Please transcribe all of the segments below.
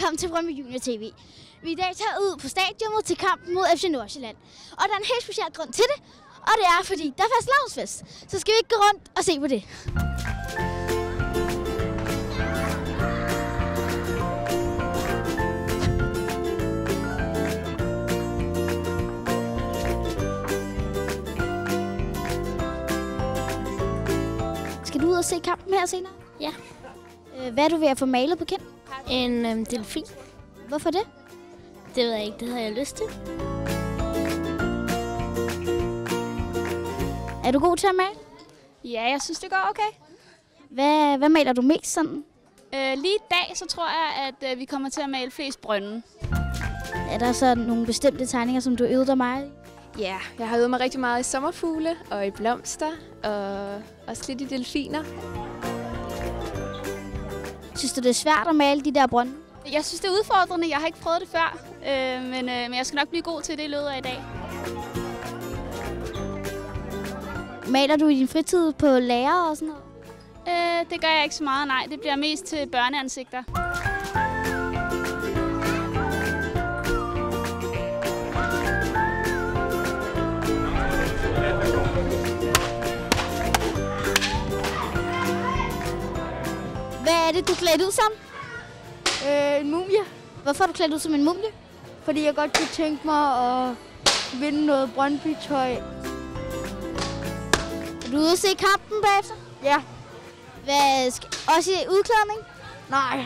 velkommen til Brøndby Junior TV. Vi er i dag taget ud på stadionet til kampen mod FC Nordsjælland. Og der er en helt speciel grund til det, og det er fordi der er fastelavnsfest. Så skal vi ikke gå rundt og se på det. Skal du ud og se kampen her senere? Ja. Hvad er du ved at få malet på kind? En delfin. Hvorfor det? Det ved jeg ikke, det havde jeg lyst til. Er du god til at male? Ja, jeg synes, det går okay. Hvad maler du mest sådan? Lige i dag, så tror jeg, at vi kommer til at male flest brønde. Er der så nogle bestemte tegninger, som du øvede dig meget i? Ja, jeg har øvet mig rigtig meget i sommerfugle og i blomster og også lidt i delfiner. Synes du, det er svært at male de der brønde? Jeg synes, det er udfordrende. Jeg har ikke prøvet det før, men jeg skal nok blive god til det i løbet af i dag. Maler du i din fritid på lærere og sådan noget? Det gør jeg ikke så meget, nej. Det bliver mest til børneansigter. Hvad er det, du er klædt ud som? En mumie, Hvorfor er du klædt ud som en mumie? fordi jeg godt kunne tænke mig at vinde noget Brøndby-tøj. Er du ude at se kampen bagefter? Ja, Også i udklædning? nej.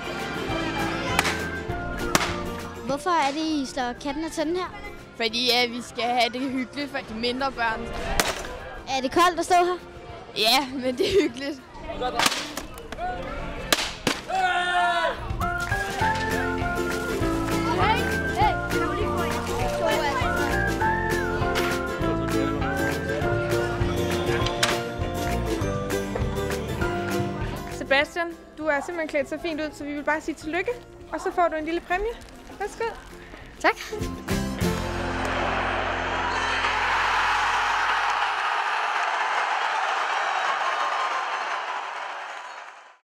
Hvorfor er det, I slår katten af tænden her? Fordi vi skal have det hyggeligt for de mindre børn. Er det koldt at stå her? Ja, men det er hyggeligt. Sebastian, du er simpelthen klædt så fint ud, så vi vil bare sige tillykke. Og så får du en lille præmie. Værsgo. Tak.